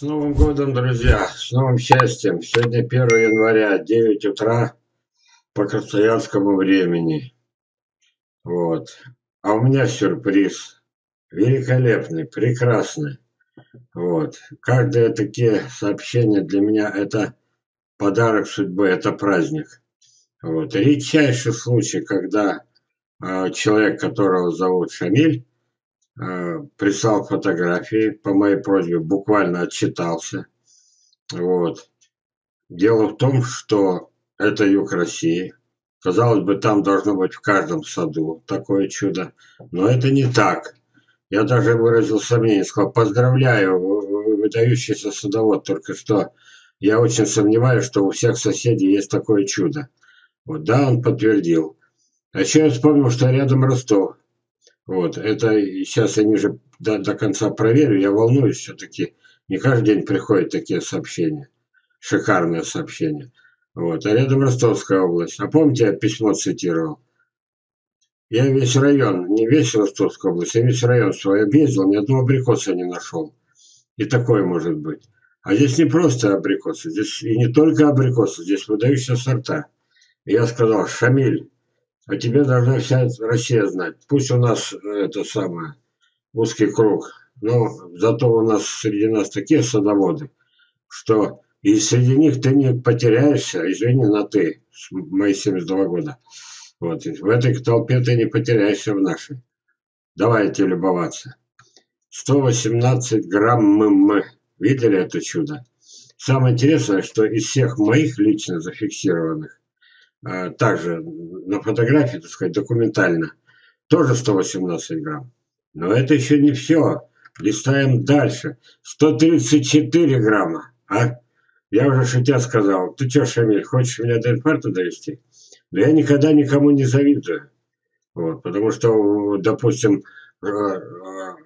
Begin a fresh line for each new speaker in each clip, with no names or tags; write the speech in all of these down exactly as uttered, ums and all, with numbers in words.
Новым годом, друзья! С новым счастьем! Сегодня первое января, девять утра по красноярскому времени. Вот. А у меня сюрприз. Великолепный, прекрасный. Вот. Каждое такие сообщения для меня это подарок судьбы, это праздник. Вот. Редчайший случай, когда э, человек, которого зовут Шамиль, э, прислал фотографии, по моей просьбе буквально отчитался. Вот. Дело в том, что это юг России. Казалось бы, там должно быть в каждом саду такое чудо. Но это не так. Я даже выразил сомнение, сказал, поздравляю, вы выдающийся садовод, только что я очень сомневаюсь, что у всех соседей есть такое чудо. Вот, да, он подтвердил. А еще я вспомнил, что рядом Ростов. Вот, это сейчас я ниже до, до конца проверю, я волнуюсь все-таки. Не каждый день приходят такие сообщения. Шикарное сообщение. Вот. А рядом Ростовская область. А помните, я письмо цитировал? Я весь район, не весь Ростовская область, я весь район свой объездил, ни одного абрикоса не нашел. И такое может быть. А здесь не просто абрикосы, здесь и не только абрикосы, здесь выдающиеся сорта. И я сказал, Шамиль, а тебе должна вся Россия знать. Пусть у нас это самое, узкий круг, но зато у нас среди нас такие садоводы, что и среди них ты не потеряешься, извини, на ты, мои семьдесят два года. Вот, в этой толпе ты не потеряешься в нашей. Давайте любоваться. сто восемнадцать грамм ММ. Видели это чудо? Самое интересное, что из всех моих лично зафиксированных, а, также на фотографии, так сказать, документально, тоже сто восемнадцать грамм. Но это еще не все. Листаем дальше. сто тридцать четыре грамма. А? Я уже шутя сказал, ты что, Шамиль, хочешь меня до инфаркта довести? Но я никогда никому не завидую. Вот, потому что, допустим, э, э,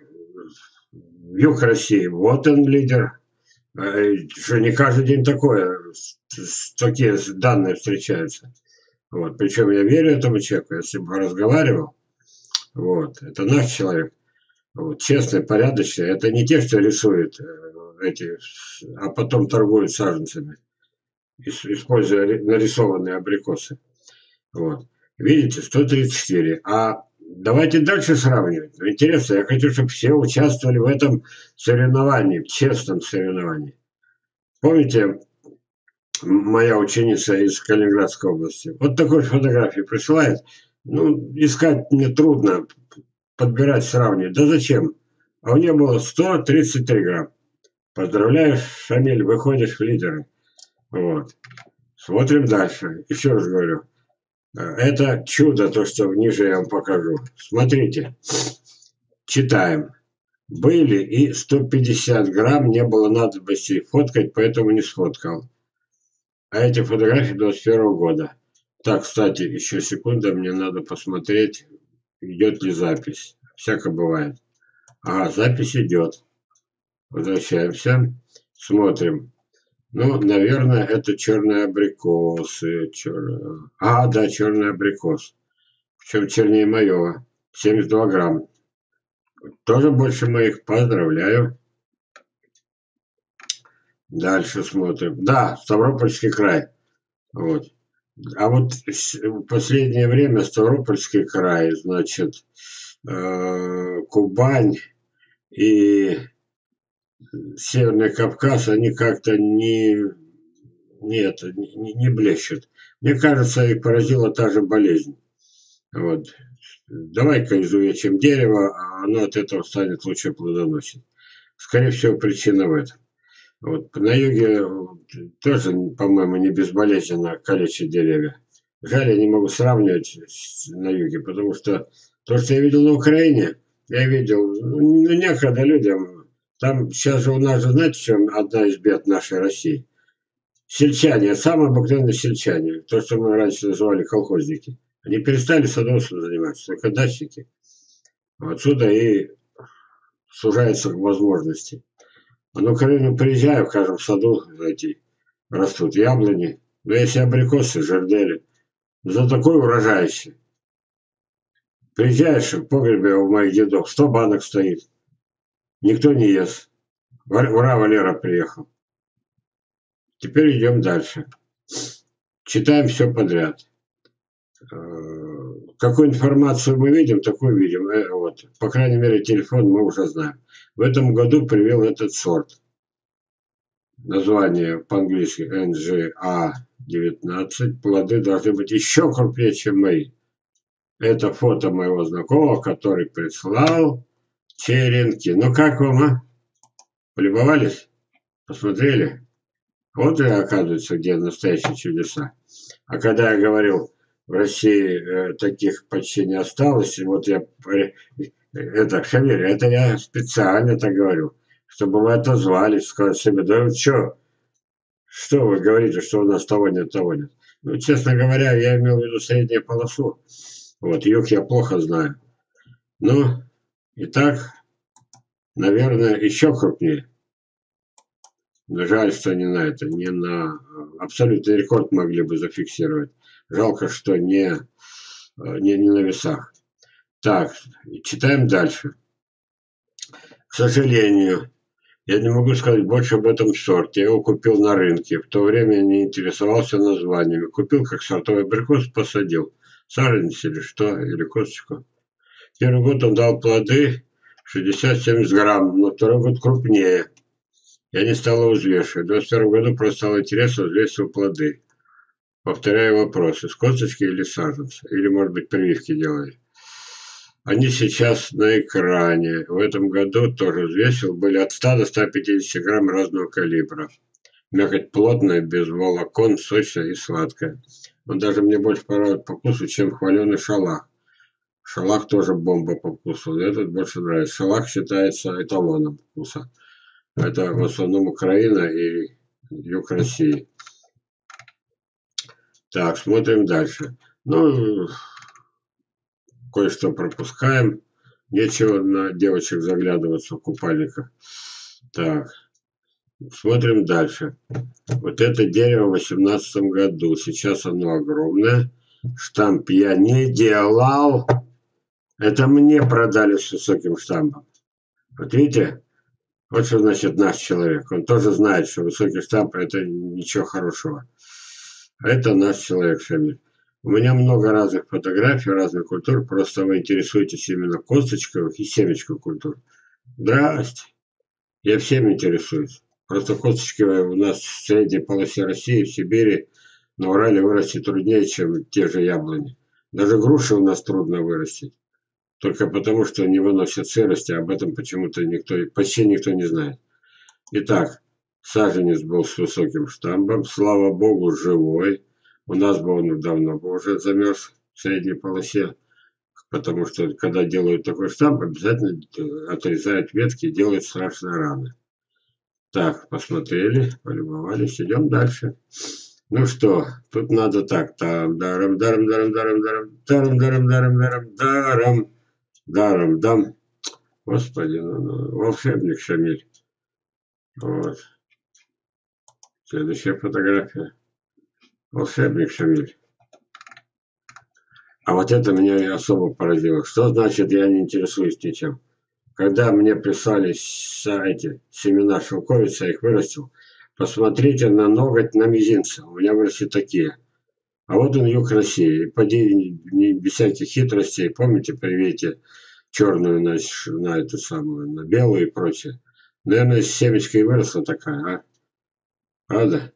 юг России, вот он лидер. Э, Что не каждый день такое, такие данные встречаются. Вот, причем я верю этому человеку, я с ним разговаривал. Вот, это наш человек. Вот, честный, порядочный. Это не те, что рисуют эти, а потом торгуют саженцами, используя нарисованные абрикосы. Вот. Видите, сто тридцать четыре. А давайте дальше сравнивать. Интересно, я хочу, чтобы все участвовали в этом соревновании, в честном соревновании. Помните, моя ученица из Калининградской области, вот такой фотографии присылает. Ну, искать мне трудно, подбирать, сравнивать. Да зачем? А у нее было сто тридцать три грамм. Поздравляю, Шамиль, выходишь в лидеры. Вот. Смотрим дальше. Еще раз говорю. Это чудо, то, что ниже я вам покажу. Смотрите. Читаем. Были и сто пятьдесят грамм, не было надобности фоткать, поэтому не сфоткал. А эти фотографии двадцать первого года. Так, кстати, еще секунда, мне надо посмотреть, идет ли запись. Всяко бывает. Ага, запись идет. Возвращаемся. Смотрим. Ну, наверное, это черные абрикосы. Чер... А, да, черный абрикос. Причем чернее моего. семьдесят два грамм. Тоже больше моих. Поздравляю. Дальше смотрим. Да, Ставропольский край. Вот. А вот в последнее время Ставропольский край, значит, э, Кубань и Северный Кавказ, они как-то не, нет, не, не блещут. Мне кажется, их поразила та же болезнь. Вот. Давай-ка изувечим дерево, а оно от этого станет лучше плодоносить. Скорее всего, причина в этом. Вот. На юге тоже, по-моему, не безболезненно калечат деревья. Жаль, я не могу сравнивать на юге, потому что то, что я видел на Украине, я видел, ну, некогда людям. Там сейчас же у нас же, знаете, в чем одна из бед нашей России? Сельчане, самые обыкновенные сельчане, то, что мы раньше называли колхозники. Они перестали садоводством заниматься, только дачники. Отсюда и сужается к возможности. А на Украину приезжаю, в каждом саду эти растут яблони, но если абрикосы, жердели, за такой урожайище. Приезжаешь в погребе у моих дедов, сто банок стоит, никто не ест. Ура, Валера приехал. Теперь идем дальше. Читаем все подряд. Какую информацию мы видим, такую видим. Вот. По крайней мере, телефон мы уже знаем. В этом году привел этот сорт. Название по-английски эн джи а девятнадцать. Плоды должны быть еще крупнее, чем мои. Это фото моего знакомого, который прислал черенки. Ну как вам, а? Полюбовались? Посмотрели? Вот и оказывается, где настоящие чудеса. А когда я говорил, в России э, таких почти не осталось, и вот я, э, это, Шамиль, это я специально так говорю, чтобы вы отозвались, сказали себе, да вы что, что вы говорите, что у нас того нет, того нет. Ну, честно говоря, я имел в виду среднюю полосу. Вот, юг я плохо знаю. Ну, и так, наверное, еще крупнее. Но жаль, что не на это, не на абсолютный рекорд могли бы зафиксировать. Жалко, что не, не, не на весах. Так, читаем дальше. К сожалению, я не могу сказать больше об этом сорте. Я его купил на рынке. В то время я не интересовался названиями. Купил как сортовый абрикос, посадил. Саженец или что, или косточку. Первый год он дал плоды шестьдесят-семьдесят грамм, но второй год крупнее. Я не стал его взвешивать. В двадцать первом году просто стало интересно, взвесил плоды. Повторяю вопрос, из косточки или саженца? Или, может быть, прививки делали? Они сейчас на экране. В этом году тоже взвесил. Были от ста до ста пятидесяти грамм разного калибра. Мякоть плотная, без волокон, сочная и сладкая. Он даже мне больше понравился по вкусу, чем хваленый шалах. Шалах тоже бомба по вкусу. Но этот больше нравится. Шалах считается эталоном вкуса. Это в основном Украина и юг России. Так, смотрим дальше. Ну, кое-что пропускаем. Нечего на девочек заглядываться в купальниках. Так, смотрим дальше. Вот это дерево в восемнадцатом году. Сейчас оно огромное. Штамп я не делал. Это мне продали с высоким штампом. Вот видите? Вот что значит наш человек. Он тоже знает, что высокий штамп – это ничего хорошего. А это наш человек, Шамиль. У меня много разных фотографий, разных культур. Просто вы интересуетесь именно косточковых и семечковых культур. Здрасте. Я всем интересуюсь. Просто косточковые у нас в средней полосе России, в Сибири, на Урале вырасти труднее, чем те же яблони. Даже груши у нас трудно вырастить. Только потому, что не выносят сырости, об этом почему-то никто, почти никто не знает. Итак, саженец был с высоким штампом, слава богу, живой. У нас бы он давно бы уже замерз в средней полосе, потому что когда делают такой штамп, обязательно отрезают ветки и делают страшные раны. Так, посмотрели, полюбовались, идем дальше. Ну что, тут надо так, там, даром, даром, даром, даром, даром, даром, даром, даром, даром, даром, даром, дам. Господи, ну, ну, волшебник Шамиль. Вот. Следующая фотография. Волшебник Шамиль. А вот это меня особо поразило. Что значит я не интересуюсь ничем? Когда мне прислали эти семена шелковицы, я их вырастил, посмотрите на ноготь на мизинце. У меня выросли такие. А вот он юг России. Поди, не без всяких хитростей. Помните, привете черную на, на эту самую, на белую и прочее. Наверное, семечка и выросла такая, а? Правда?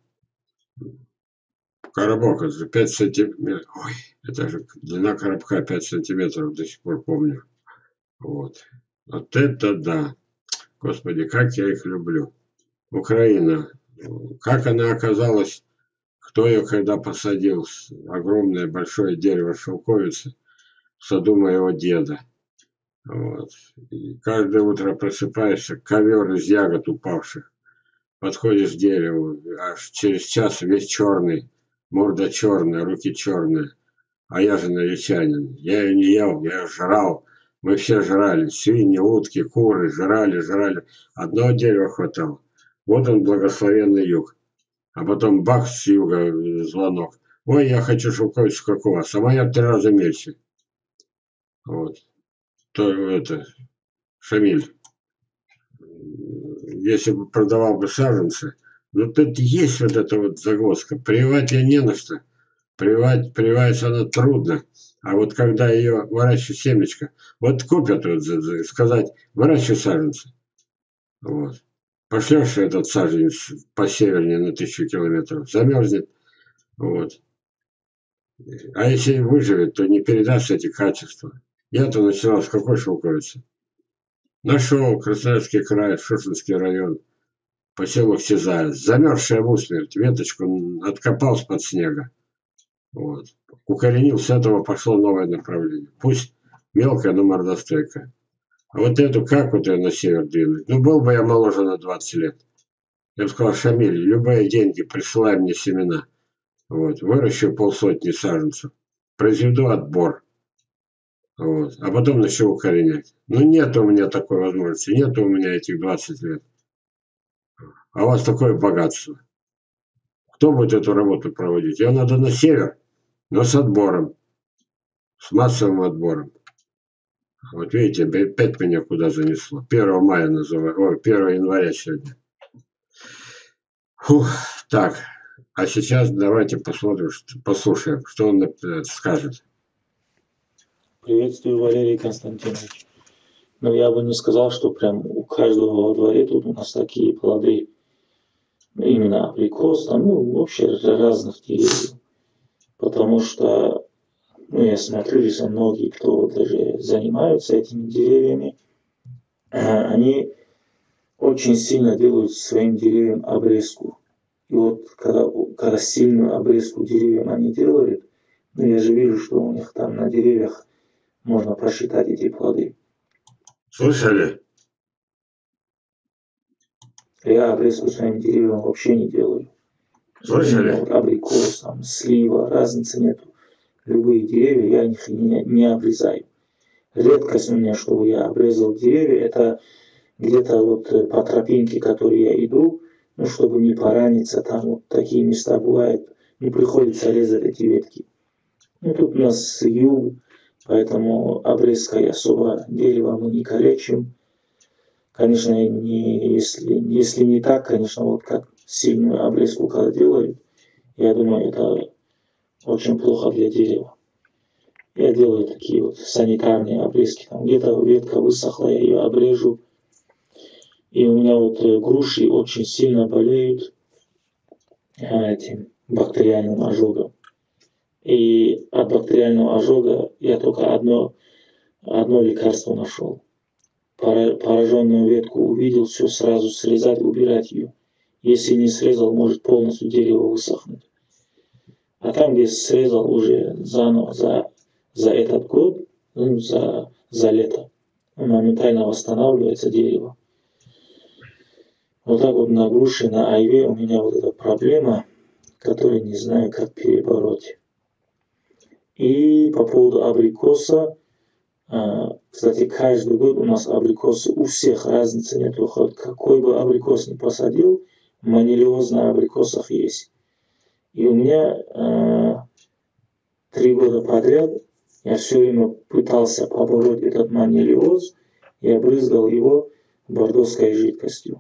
Коробок, это пять сантиметров. Ой, это же длина коробка пять сантиметров, до сих пор помню. Вот. Вот это да. Господи, как я их люблю. Украина. Как она оказалась, кто ее когда посадил? Огромное большое дерево шелковицы в саду моего деда. Вот. И каждое утро просыпаешься, ковер из ягод упавших. Подходишь к дереву, аж через час весь черный, морда черная, руки черные. А я же наречанин. Я ее не ел, я ее жрал. Мы все жрали. Свиньи, утки, куры, жрали, жрали. Одного дерева хватало. Вот он, благословенный юг. А потом бах, с юга звонок. Ой, я хочу шелковицу, как у вас. А моя в три раза меньше. Вот. То это, Шамиль. если бы продавал бы саженцы, но тут есть вот эта вот загвоздка. Прививать ее не на что. Прививать, прививается она трудно. А вот когда ее выращивают семечко, вот купят, вот, за- за- сказать, выращивай саженцы. Вот. Пошлешь этот саженец по севернее на тысячу километров, замерзнет. Вот. А если выживет, то не передаст эти качества. Я-то начинал с какой шелковицы? Нашел Красноярский край, Шушинский район, поселок Сизая. Замерзшая в усмерть, веточку откопал с-под снега. Вот. Укоренил, с этого пошло новое направление. Пусть мелкая, но мордостойкая. А вот эту, как вот ее на север двинуть? Ну, был бы я моложе на двадцать лет. Я бы сказал, Шамиль, любые деньги, присылай мне семена. Вот. Выращу полсотни саженцев. Произведу отбор. Вот. А потом начну укоренять. Ну, нет у меня такой возможности. Нет у меня этих двадцати лет. А у вас такое богатство. Кто будет эту работу проводить? Ее надо на север, но с отбором. С массовым отбором. Вот видите, опять меня куда занесло. первого мая называю. Ой, первого января сегодня. Фух, так. А сейчас давайте посмотрим, что, послушаем, что он э, скажет.
Приветствую, Валерий Константинович. Но я бы не сказал, что прям у каждого во дворе тут у нас такие плоды. Именно абрикос, там, ну, вообще разных деревьев. Потому что, ну, я смотрю, что многие, кто даже занимаются этими деревьями, они очень сильно делают своим деревьям обрезку. И вот когда, когда сильную обрезку деревьям они делают, ну, я же вижу, что у них там на деревьях можно просчитать эти плоды.
Слышали?
Я обрезку своим деревьям вообще не делаю.
Слышали?
Вот абрикос, там, слива, разницы нету. Любые деревья я их не, не обрезаю. Редкость у меня, чтобы я обрезал деревья, это где-то вот по тропинке, которой я иду, ну, чтобы не пораниться, там вот такие места бывают, ну, приходится резать эти ветки. Ну, тут у нас юг, поэтому обрезкой особо дерево мы не калечим. Конечно, не, если, если не так, конечно, вот как сильную обрезку когда делают, я думаю, это очень плохо для дерева. Я делаю такие вот санитарные обрезки. Там где-то ветка высохла, я ее обрежу. И у меня вот груши очень сильно болеют этим бактериальным ожогом. И от бактериального ожога я только одно, одно лекарство нашел. Пораженную ветку увидел, все сразу срезать, убирать ее. Если не срезал, может полностью дерево высохнуть. А там, где срезал уже заново за, за этот год, ну, за, за лето, моментально восстанавливается дерево. Вот так вот на груши, на айве у меня вот эта проблема, которую не знаю, как перебороть. И по поводу абрикоса, кстати, каждый год у нас абрикосы, у всех разницы нет. Хоть какой бы абрикос ни посадил, манилиоз на абрикосах есть. И у меня э, три года подряд я все время пытался побороть этот манилиоз и обрызгал его бордоской жидкостью.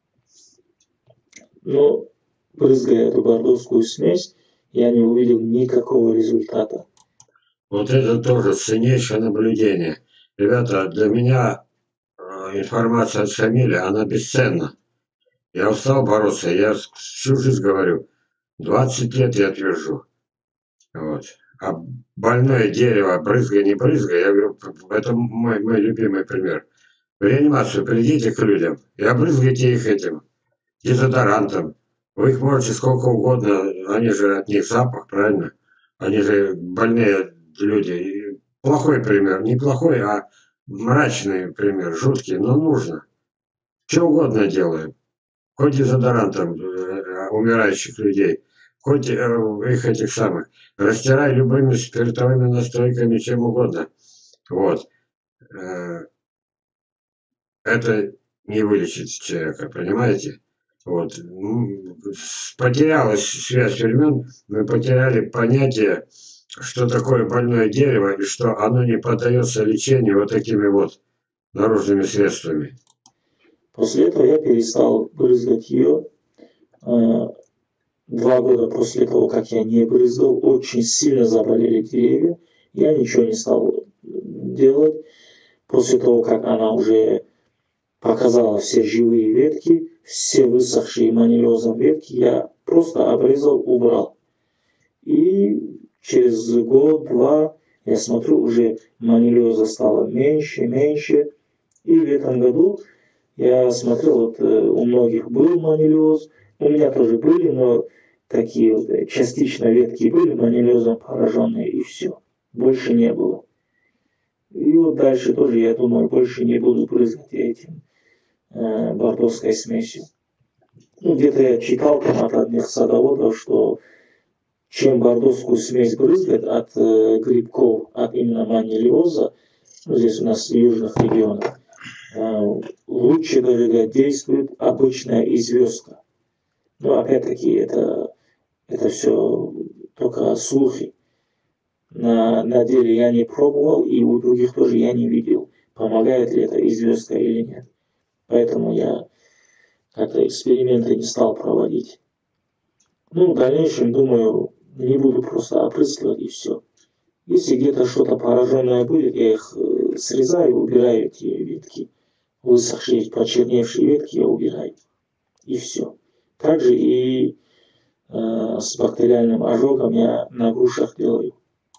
Но брызгая эту бордовскую смесь, я не увидел никакого результата.
Вот это тоже ценнейшее наблюдение. Ребята, для меня э, информация от Шамиля, она бесценна. Я устал бороться, я всю жизнь говорю, двадцать лет я твержу. Вот. А больное дерево, брызгай, не брызгай, я говорю, это мой, мой любимый пример. В реанимацию придите к людям и обрызгайте их этим дезодорантом. Вы их можете сколько угодно, они же от них запах, правильно? Они же больные люди. И плохой пример, не плохой, а мрачный пример, жуткий, но нужно. Что угодно делаем. Хоть дезодорантом э, умирающих людей, хоть э, их этих самых. Растирай любыми спиртовыми настойками, чем угодно. Вот. Э, это не вылечит человека, понимаете? Вот. Потерялась связь времен, мы потеряли понятие, что такое больное дерево и что оно не поддается лечению вот такими вот наружными средствами.
После этого я перестал брызгать ее. Два года после того, как я не брызгал, очень сильно заболели деревья. Я ничего не стал делать. После того, как она уже показала все живые ветки, все высохшие манилиозом ветки, я просто обрезал, убрал. И через год-два я смотрю, уже манилиоза стало меньше, меньше. И в этом году я смотрел, вот у многих был манилиоз, у меня тоже были, но такие вот частично ветки были манилиозом пораженные, и все. Больше не было. И вот дальше тоже, я думаю, больше не буду брызгать этим э, бордовской смесью. Ну, где-то я читал там от одних садоводов, что чем бордовскую смесь брызгать от э, грибков, от именно манилиоза, ну, здесь у нас в южных регионах, э, лучше даже действует обычная известка. Но опять-таки это, это все только слухи. На, на деле я не пробовал, и у других тоже я не видел, помогает ли это известка или нет. Поэтому я как-то эксперименты не стал проводить. Ну, в дальнейшем, думаю, не буду просто опрыскивать и все. Если где-то что-то пораженное будет, я их срезаю, убираю эти ветки. Высохшие, почерневшие ветки я убираю. И все. Также и э, с бактериальным ожогом я на грушах делаю.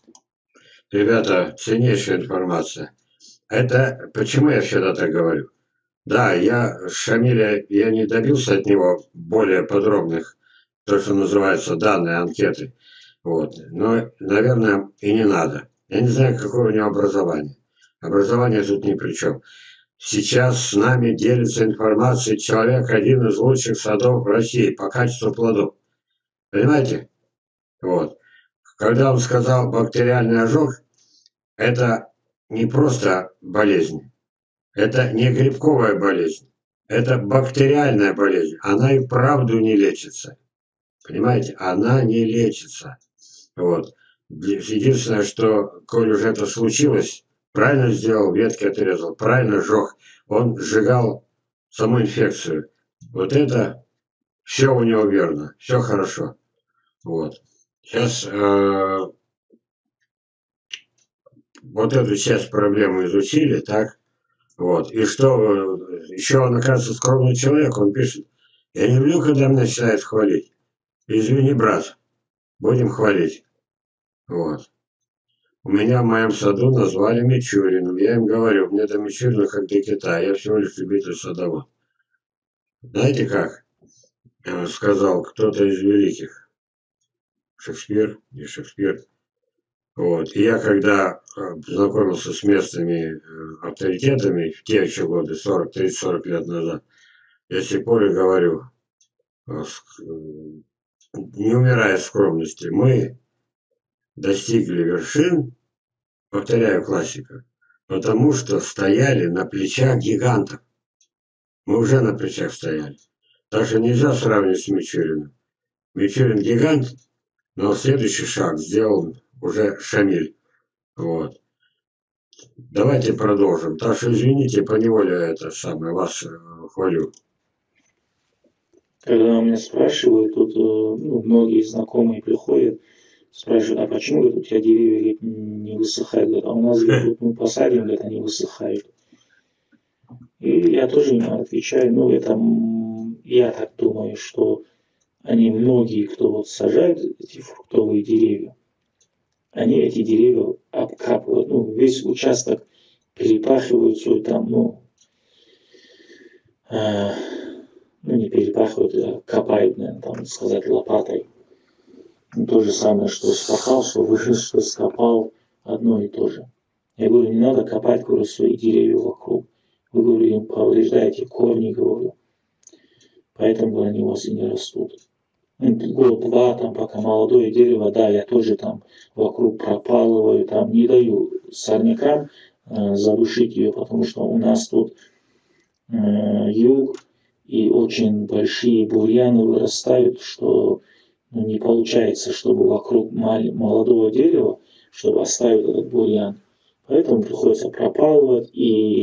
Ребята, ценнейшая информация. Это почему я всегда так говорю? Да, я Шамиля, я не добился от него более подробных, то, что называется, данные анкеты. Вот. Но, наверное, и не надо. Я не знаю, какое у него образование. Образование тут ни при чем. Сейчас с нами делится информацией человек, один из лучших садов в России по качеству плодов. Понимаете? Вот. Когда он сказал бактериальный ожог, это не просто болезнь. Это не грибковая болезнь. Это бактериальная болезнь. Она и вправду не лечится. Понимаете? Она не лечится. Вот. Единственное, что, коль уже это случилось, правильно сделал, ветки отрезал, правильно сжег. Он сжигал саму инфекцию. Вот это все у него верно, все хорошо. Вот. Сейчас э, вот эту часть проблемы изучили, так? Вот. И что, еще он, оказывается, скромный человек, он пишет, я не люблю, когда меня начинают хвалить. Извини, брат, будем хвалить. Вот. У меня в моем саду назвали Мичуриным. Я им говорю, мне до Мичурина как до Китая, я всего лишь любитель садовод. Знаете как? Сказал кто-то из великих. Шекспир, не Шекспир. Вот. И я когда познакомился с местными авторитетами в те еще годы, сорок, тридцать, сорок лет назад, я с тех пор и говорю, не умирая в скромности, мы достигли вершин, повторяю классика, потому что стояли на плечах гигантов. Мы уже на плечах стояли. Так что нельзя сравнивать с Мичуриным. Мичурин гигант, но следующий шаг сделал уже Шамиль. Вот. Давайте продолжим. Так что извините, поневоле это самое, вас хвалю.
Когда меня спрашивают, тут ну, многие знакомые приходят, спрашивают, а почему у тебя деревья не высыхают? Говорят, а у нас говорит, мы посадим, говорит, они высыхают. И я тоже им отвечаю, ну это я так думаю, что они многие, кто вот сажают эти фруктовые деревья, они эти деревья обкапывают, ну весь участок перепахивают все там, ну, э, ну не перепахивают, а копают, наверное, там сказать лопатой. Ну, то же самое, что спахал, что вышел, что скопал, одно и то же. Я говорю, не надо копать, говорю, свои деревья вокруг. Вы, говорю, им повреждаете корни, говорю. Поэтому они у вас и не растут. Год-два, там, пока молодое дерево, да, я тоже там вокруг пропалываю, там не даю сорнякам э, задушить ее, потому что у нас тут э, юг, и очень большие бурьяны вырастают, что ну, не получается, чтобы вокруг молодого дерева, чтобы оставить этот бурьян. Поэтому приходится пропалывать, и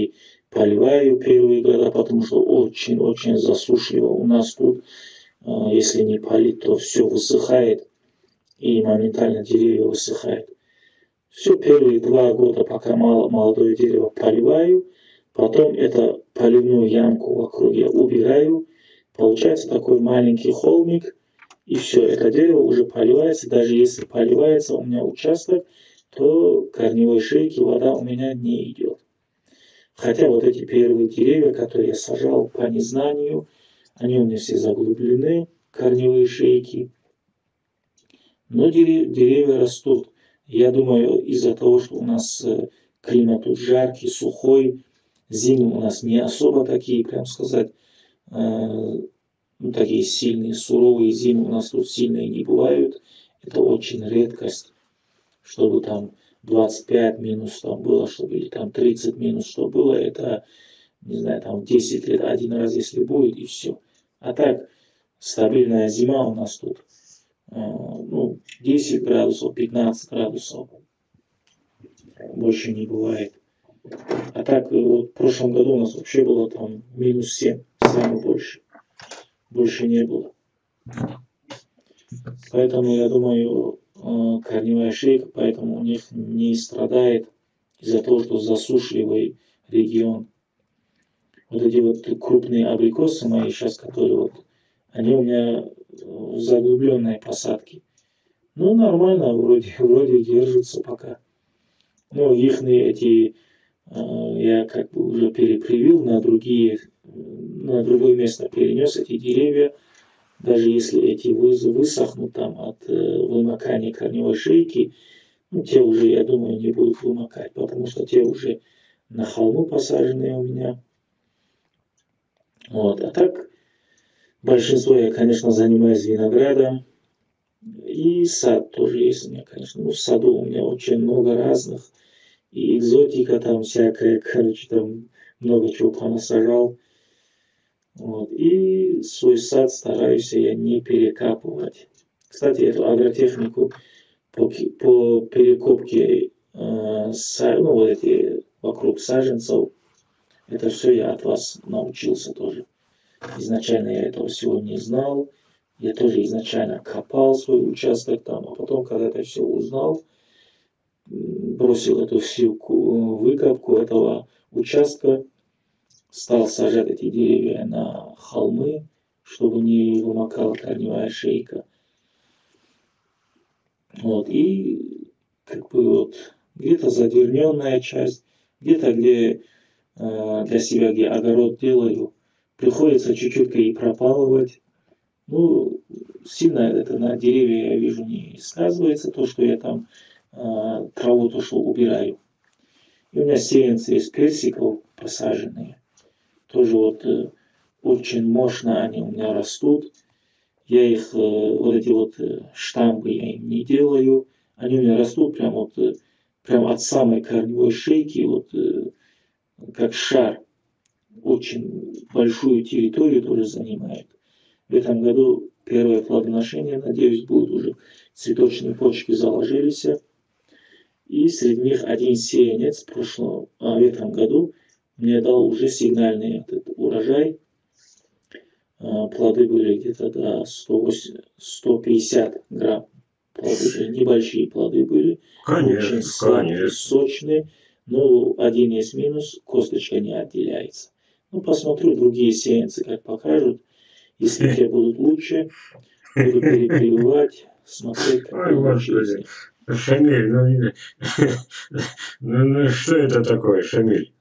поливаю первые года, потому что очень-очень засушливо. У нас тут, если не полить, то все высыхает, и моментально деревья высыхают. Все первые два года, пока молодое дерево поливаю, потом это поливную ямку вокруг я убираю, получается такой маленький холмик, и все, это дерево уже поливается. Даже если поливается у меня участок, то корневой шейки вода у меня не идет. Хотя вот эти первые деревья, которые я сажал по незнанию, они у меня все заглублены, корневые шейки. Но деревья растут. Я думаю, из-за того, что у нас климат тут жаркий, сухой, зимы у нас не особо такие, прям сказать, ну, такие сильные, суровые зимы у нас тут сильные не бывают. Это очень редкость, чтобы там двадцать пять минус там было, чтобы или там тридцать минус, что было, это, не знаю, там десять лет один раз, если будет, и все. А так, стабильная зима у нас тут, ну, десять градусов, пятнадцать градусов, больше не бывает. А так, вот в прошлом году у нас вообще было там минус семь, самое больше. Больше не было. Поэтому, я думаю, корневая шейка, поэтому у них не страдает из-за того, что засушливый регион. Вот эти вот крупные абрикосы мои сейчас, которые вот, они у меня в заглубленной посадке. Ну, нормально, вроде, вроде держатся пока. Ну, их эти я как бы уже перепривил на другие, на другое место перенес эти деревья. Даже если эти высохнут там от вымокания корневой шейки, ну, те уже, я думаю, не будут вымокать, потому что те уже на холму посаженные у меня. Вот. А так, большинство я, конечно, занимаюсь виноградом. И сад тоже есть у меня, конечно. Ну, в саду у меня очень много разных. И экзотика там всякая, короче, там много чего понасажал. Вот. И свой сад стараюсь я не перекапывать. Кстати, эту агротехнику по, по перекопке э, са, ну, вот эти вокруг саженцев, это все я от вас научился тоже. Изначально я этого всего не знал. Я тоже изначально копал свой участок там, а потом, когда это все узнал, бросил эту всю выкопку этого участка, стал сажать эти деревья на холмы, чтобы не вымокала корневая шейка. Вот, и как бы вот где-то задерненная часть, где-то где э, для себя, где огород делаю, приходится чуть-чуть и пропалывать. Ну, сильно это на деревья, я вижу, не сказывается, то, что я там э, траву, то, что убираю. И у меня сеянцы из персиков посаженные. Тоже вот э, очень мощно они у меня растут. Я их, э, вот эти вот э, штамбы я им не делаю. Они у меня растут прям вот, э, прям от самой корневой шейки, вот э, как шар. Очень большую территорию тоже занимает. В этом году первое плодоношение, надеюсь, будет уже. Цветочные почки заложились. И среди них один сеянец прошлого, а в этом году мне дал уже сигнальный этот урожай. Плоды были где-то до сто пятьдесят грамм. Плоды были, небольшие плоды были.
Конечно,
очень сладкие,
конечно.
сочные. Но один есть минус, косточка не отделяется. Ну, посмотрю, другие сеянцы как покажут. Если те будут лучше, буду перепрививать, смотреть, какой лучше из них.
Шамиль, ну, ну, ну что это такое, Шамиль?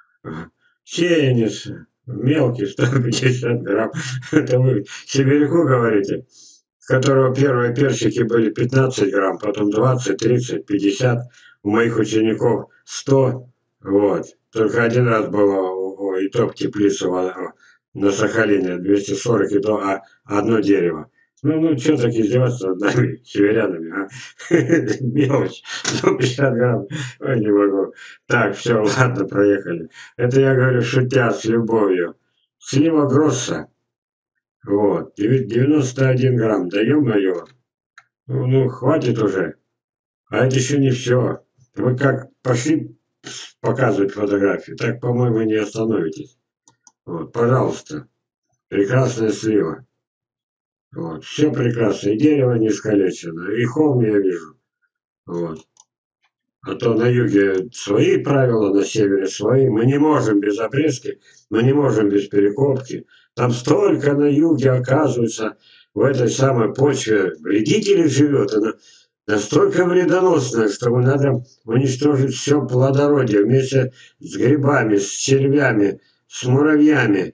Сеянец мелкий, сто пятьдесят грамм. Это вы сибиряку говорите, с которого первые перчики были пятнадцать грамм, потом двадцать, тридцать, пятьдесят. У моих учеников сто. Вот. Только один раз было, и то в теплицу на Сахалине, двести сорок, и то а, одно дерево. Ну, ну, что так издеваться над нами, северянами, а? Мелочь, сто пятьдесят грамм, ой, не могу. Так, все, ладно, проехали. Это я говорю, шутя, с любовью. Слива Гросса, вот, девяносто один грамм, да ё-моё. Ну, ну, хватит уже. А это еще не все. Вы как пошли показывать фотографии. Так, по-моему, не остановитесь. Вот, пожалуйста. Прекрасная слива. Вот. Все прекрасно. И дерево не искалечено, и холм я вижу. Вот. А то на юге свои правила, на севере свои. Мы не можем без обрезки, мы не можем без перекопки. Там столько на юге, оказывается, в этой самой почве вредителей живет. Она настолько вредоносная, что надо уничтожить все плодородие вместе с грибами, с червями, с муравьями.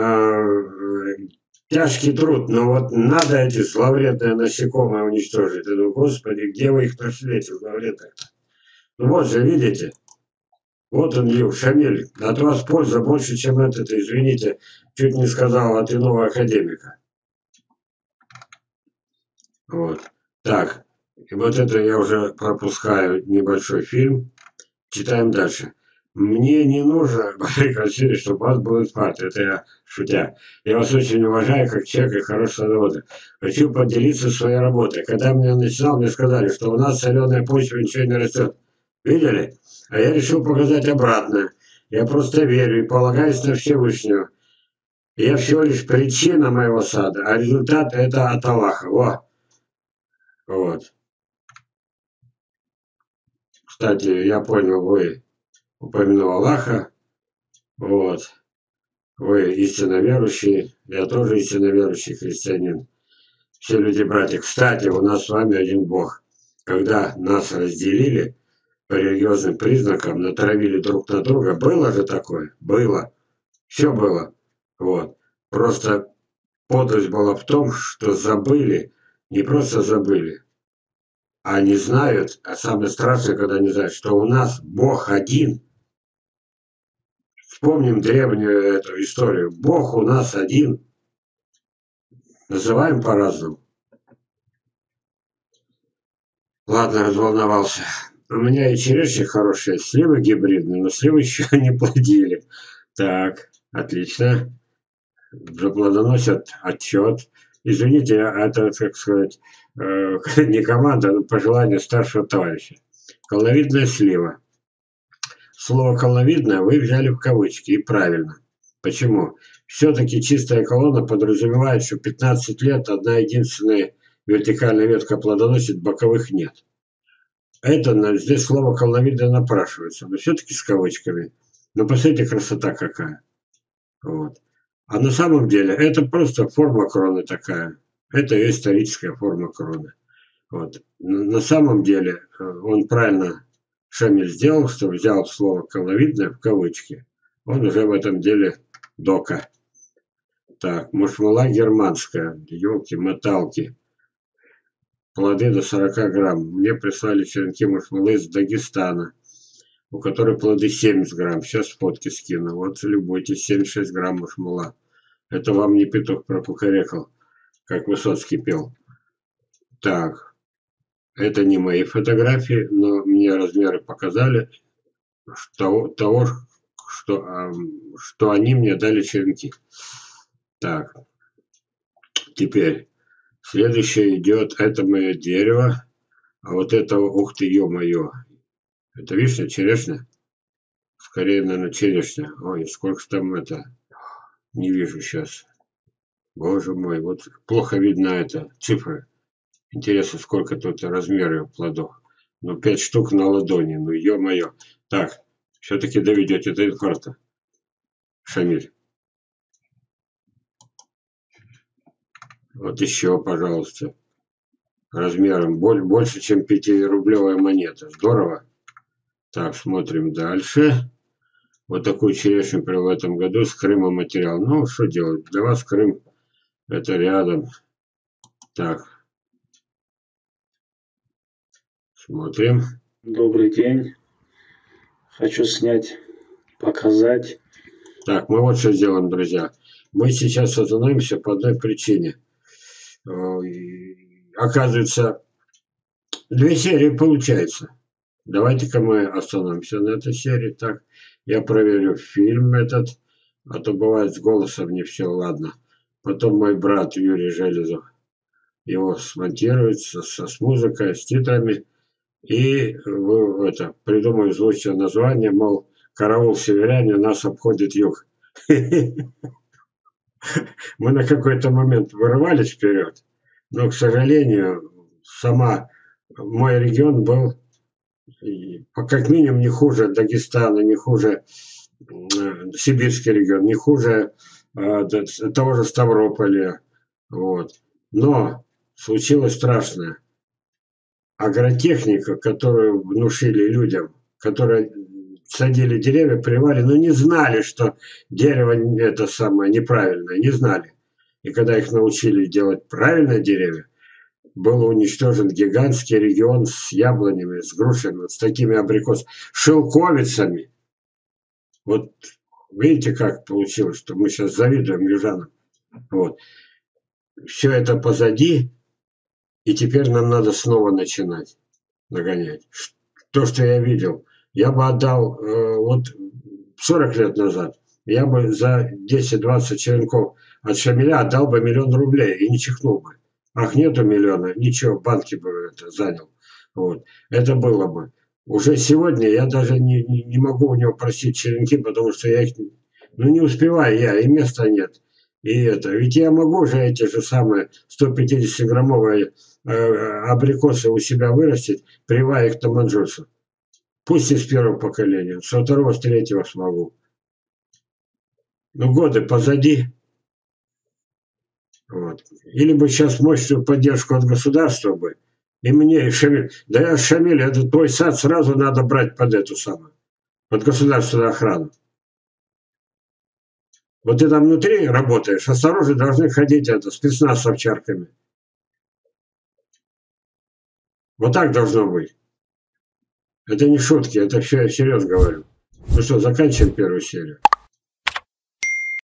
Тяжкий труд, но вот надо эти зловредные насекомые уничтожить. Я думаю, господи, где вы их нашли, эти зловредные? Ну вот же, видите? Вот он, Лив, Шамиль. От вас польза больше, чем этот, извините, чуть не сказал от иного академика. Вот. Так, и вот это я уже пропускаю небольшой фильм. Читаем дальше. Мне не нужно, Валерий Васильевич, чтобы у вас был инфаркт. Это я шутя. Я вас очень уважаю как человека и хорошего народа. Хочу поделиться своей работой. Когда я начинал, мне сказали, что у нас соленая почва, ничего не растет. Видели? А я решил показать обратное. Я просто верю и полагаюсь на Всевышнего. Я всего лишь причина моего сада, а результат это от Аллаха. Во. Вот. Кстати, я понял, вы упомянул Аллаха. Вот. Вы истинно верующий, я тоже истинно верующий христианин. Все люди братья. Кстати, у нас с вами один Бог. Когда нас разделили по религиозным признакам, натравили друг на друга, было же такое? Было. Все было. Вот. Просто подлость была в том, что забыли, не просто забыли, а не знают, а самое страшное, когда не знают, что у нас Бог один. Вспомним древнюю эту историю. Бог у нас один. Называем по-разному. Ладно, разволновался. У меня и черешни хорошие, сливы гибридные, но сливы еще не плодили. Так, отлично. Заплодоносят отчет. Извините, это, как сказать, э, не команда, но пожелание старшего товарища. Коловидная слива. Слово «коловидная» вы взяли в кавычки, и правильно. Почему? Все-таки чистая колонна подразумевает, что пятнадцать лет одна единственная вертикальная ветка плодоносит, боковых нет. Это здесь слово «коловидная» напрашивается, но все-таки с кавычками. Но посмотрите, красота какая. Вот. А на самом деле это просто форма кроны такая. Это ее историческая форма кроны. Вот. На самом деле он правильно Шамиль сделал, что взял слово «коловидное» в кавычки. Он уже в этом деле дока. Так, мушмула германская. Ёлки-моталки. Плоды до сорока грамм. Мне прислали черенки мушмулы из Дагестана, у которой плоды семьдесят грамм. Сейчас фотки скину. Вот любуйтесь, семьдесят шесть грамм мушмула. Это вам не петух пропукарекал, как Высоцкий пел. Так, это не мои фотографии, но мне размеры показали того, того что, что они мне дали черенки. Так, теперь следующее идет, это мое дерево, а вот это, ух ты, ё-моё, это вишня, черешня? Скорее, наверное, черешня. Ой, сколько там это, не вижу сейчас. Боже мой, вот плохо видно это, цифры. Интересно, сколько тут размеры плодов. Ну, пять штук на ладони, ну, ё-моё. Так, все-таки доведете до инфаркта, Шамиль. Вот еще, пожалуйста. Размером больше, чем пятирублевая монета. Здорово. Так, смотрим дальше. Вот такую черешню прям в этом году с Крыма материал. Ну, что делать? Для вас Крым это рядом. Так. Смотрим.
Добрый день. Хочу снять, показать.
Так, мы вот что сделаем, друзья. Мы сейчас остановимся по одной причине. Оказывается, две серии получается. Давайте-ка мы остановимся на этой серии. Так, я проверю фильм этот, а то бывает с голосом не все ладно. Потом мой брат Юрий Железов его смонтирует со, со, с музыкой, с титрами. И в, это, придумаю звучное название, мол, караул северяне, нас обходит юг. Мы на какой-то момент вырывались вперед, но, к сожалению, сама мой регион был как минимум не хуже Дагестана, не хуже сибирский регион, не хуже того же Ставрополя. Вот. Но случилось страшное. Агротехника, которую внушили людям, которые садили деревья, привали, но не знали, что дерево это самое неправильное, не знали. И когда их научили делать правильные деревья, был уничтожен гигантский регион с яблонями, с грушами, вот с такими абрикосами, шелковицами. Вот видите, как получилось, что мы сейчас завидуем южанам. Вот. Все это позади, и теперь нам надо снова начинать нагонять. То, что я видел, я бы отдал э, вот сорок лет назад, я бы за десять-двадцать черенков от Шамиля отдал бы миллион рублей и не чихнул бы. Ах, нету миллиона, ничего, банки бы это занял. Вот. Это было бы. Уже сегодня я даже не, не, не могу у него просить черенки, потому что я их ну, не успеваю я, и места нет. И это, ведь я могу же эти же самые сто пятидесятиграммовые э, абрикосы у себя вырастить, привая их к манджусу. Пусть из первого поколения, со второго, с третьего смогу. Но годы позади. Вот. Или бы сейчас мощную поддержку от государства бы, и мне, и Шамиль. Да я Шамиль, это твой сад сразу надо брать под эту самую, под государственную охрану. Вот ты там внутри работаешь, а снаружи должны ходить это, спецназ с овчарками. Вот так должно быть. Это не шутки, это все я серьезно говорю. Ну что, заканчиваем первую серию.